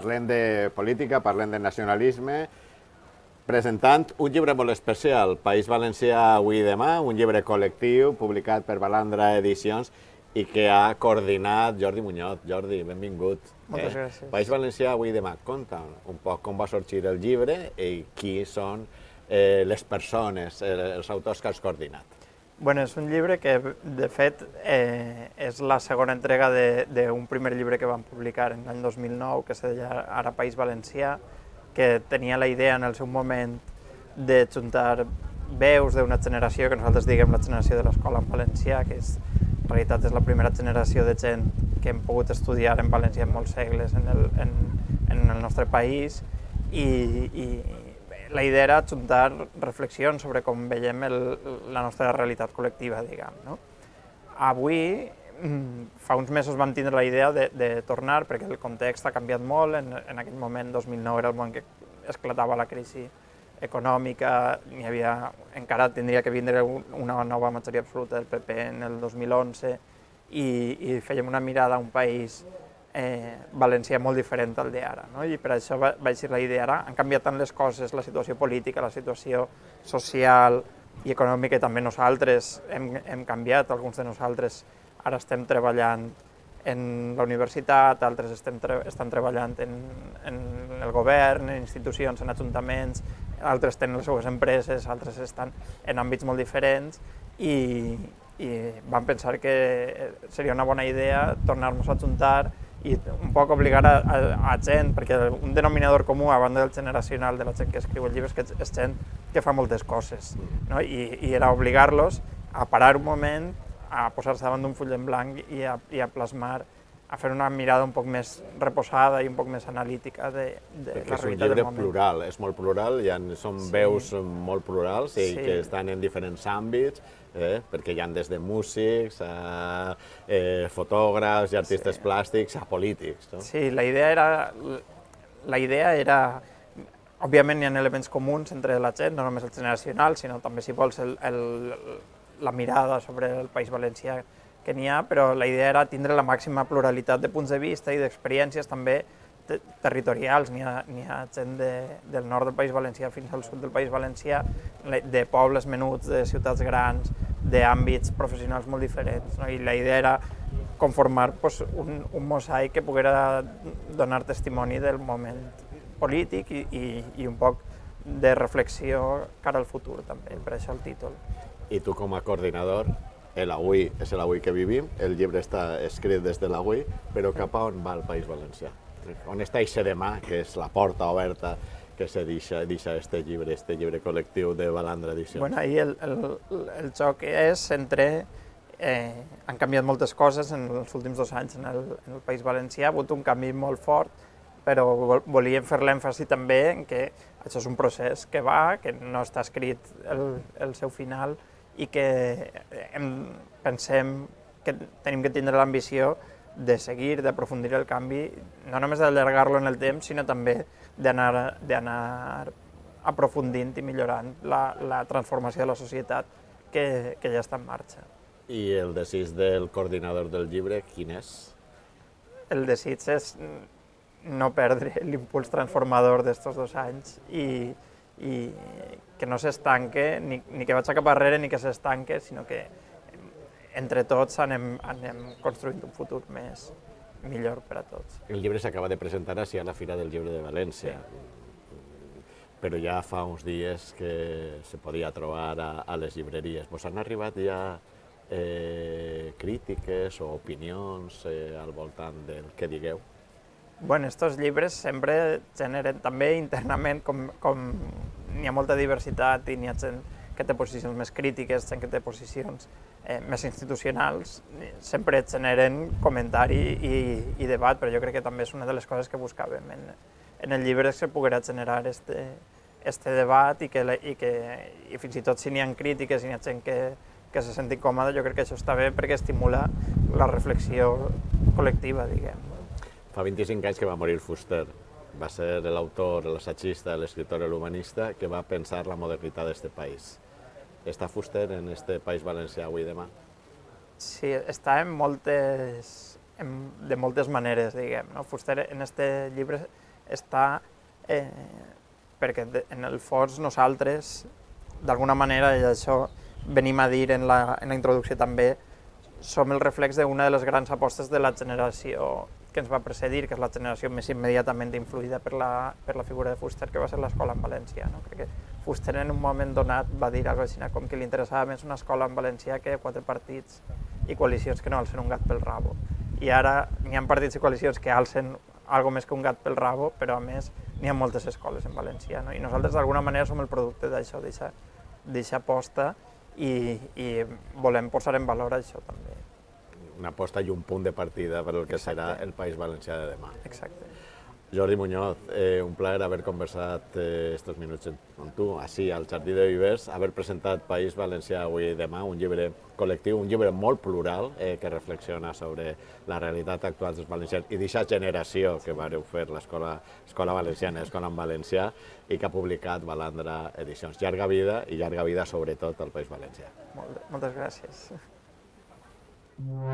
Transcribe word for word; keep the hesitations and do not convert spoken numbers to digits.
Parlem de política, parlem de nacionalisme, presentant un llibre molt especial, País Valencià avui i demà, un llibre col·lectiu publicat per Balandra Edicions i que ha coordinat Jordi Muñoz. Jordi, benvingut. Moltes eh? gràcies. País Valencià avui i demà. Conta un poc com va sorgir el llibre i qui són eh, les persones, eh, els autors que has coordinat. Bueno, és un llibre que, de fet, eh, és la segona entrega d'un primer llibre que vam publicar en l'any dos mil nou, que se deia Ara País Valencià, que tenia la idea en el seu moment de juntar veus d'una generació, que nosaltres diguem la generació de l'escola en valencià, que és, en realitat és la primera generació de gent que hem pogut estudiar en valencià en molts segles en el, en, en el nostre país, i, i la idea era juntar reflexions sobre com veiem el, la nostra realitat col·lectiva, diguem, no? Avui, fa uns mesos vam tindre la idea de, de tornar, perquè el context ha canviat molt. En, en aquell moment, dos mil nou, era el moment que esclatava la crisi econòmica, hi havia, encara tindria que vindre una nova majoria absoluta del P P en el dos mil onze, i, i fèiem una mirada a un país eh, valencià molt diferent al d'ara, no? I per això va, vaig dir la idea, ara han canviat tant les coses, la situació política, la situació social i econòmica, i també nosaltres hem, hem canviat, alguns de nosaltres ara estem treballant en la universitat, altres estem tre estan treballant en, en el govern, en institucions, en ajuntaments, altres tenen les seves empreses, altres estan en àmbits molt diferents, i, i vam pensar que seria una bona idea tornar-nos a juntar i un poc obligar a, a, a gent, perquè un denominador comú, a banda del generacional de la gent que escriu el llibre, és que és gent que fa moltes coses, no? I, i era obligar-los a parar un moment, a posar-se davant d'un full en blanc i a, i a plasmar, a fer una mirada un poc més reposada i un poc més analítica de, de la realitat del moment. És un llibre plural, és molt plural, ha, són sí. veus molt plurals i sí. que estan en diferents àmbits, eh, perquè hi ha des de músics, a eh, fotògrafs i artistes sí. plàstics, a polítics. No? Sí, la idea era... La idea era... Òbviament hi ha elements comuns entre la gent, no només el generacional, sinó també, si vols, el, el, la mirada sobre el País Valencià que n'hi ha, però la idea era tindre la màxima pluralitat de punts de vista i d'experiències també te territorials. N'hi ha, ha gent de, del nord del País Valencià fins al sud del País Valencià, de pobles menuts, de ciutats grans, d'àmbits professionals molt diferents, no? I la idea era conformar pues, un, un mosaic que poguera donar testimoni del moment polític i, i, i un poc de reflexió cara al futur també, per això el títol. I tu com a coordinador, l'avui és l'avui que vivim, el llibre està escrit des de l'avui, però cap a on va el País Valencià? On està aquest demà, que és la porta oberta que se deixa, deixa este llibre, este llibre col·lectiu de Balandra Edicions? Bueno, ahí el, el, el joc és entre... Eh, han canviat moltes coses en els últims dos anys en el, en el País Valencià, ha hagut un canvi molt fort, però volíem fer l'èmfasi també en que això és un procés que va, que no està escrit el, el seu final, i que hem, pensem que tenim que tindre l'ambició de seguir, d'aprofundir el canvi, no només d'allargar-lo en el temps, sinó també d'anar aprofundint i millorant la, la transformació de la societat que, que ja està en marxa. I el desig del coordinador del llibre, quin és? El desig és no perdre l'impuls transformador d'estos dos anys i, i que no s'estanque, ni, ni que vagi cap arrere ni que s'estanque, sinó que entre tots anem, anem construint un futur més millor per a tots. El llibre s'acaba de presentar així a la Fira del Llibre de València, sí. però ja fa uns dies que se podia trobar a, a les llibreries. Vos han arribat ja eh, crítiques o opinions eh, al voltant del que digueu? Bueno, estos llibres sempre generen també internament, com, com n'hi ha molta diversitat i n'hi ha gent que té posicions més crítiques, gent que té posicions eh, més institucionals, sempre generen comentari i, i debat, però jo crec que també és una de les coses que buscàvem en, en el llibre, que poguera generar este, este debat i que, i que i fins i tot si n'hi ha crítiques i n'hi ha gent que, que se senti còmoda, jo crec que això està bé perquè estimula la reflexió col·lectiva, diguem. Fa vint-i-cinc anys que va morir Fuster. Va ser l'autor, l'assagista, l'escriptor i l'humanista que va pensar la modernitat d'aquest país. Està Fuster en este País Valencià avui i demà? Sí, està en moltes, en, de moltes maneres, diguem. No? Fuster en este llibre està eh, perquè de, en el fons nosaltres, d'alguna manera, i això venim a dir en la, en la introducció també, som el reflex d'una de les grans apostes de la generació que ens va precedir, que és la generació més immediatament influïda per la, per la figura de Fuster, que va ser l'escola en valencià. No? Crec que Fuster en un moment donat va dir alguna cosa com que li interessava més una escola en valencià que quatre partits i coalicions que no alcen un gat pel rabo. I ara n'hi ha partits i coalicions que alcen algo més que un gat pel rabo, però a més n'hi ha moltes escoles en valencià. No? I nosaltres d'alguna manera som el producte d'això, d'aquesta aposta, i, i volem posar en valor això també. Una aposta i un punt de partida per el que Exacte. serà el País Valencià de demà. Exacte. Jordi Muñoz, eh, un plaer haver conversat eh, estos minuts amb tu, així al Jardí de Vivers, haver presentat País Valencià avui i demà, un llibre col·lectiu, un llibre molt plural eh, que reflexiona sobre la realitat actual dels valencians i d'aquesta generació que vareu fer l'escola escola valenciana, escola en valencià, i que ha publicat Balandra Edicions. Llarga vida i llarga vida sobretot al País Valencià. Molt, moltes gràcies.